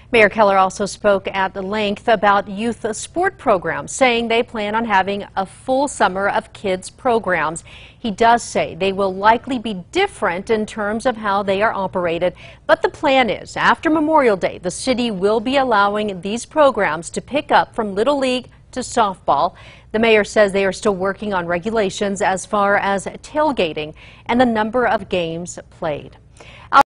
Mayor Keller also spoke at length about youth sport programs, saying they plan on having a full summer of kids programs. He does say they will likely be different in terms of how they are operated, but the plan is after Memorial Day, the city will be allowing these programs to pick up from Little League to softball. The mayor says they are still working on regulations as far as tailgating and the number of games played.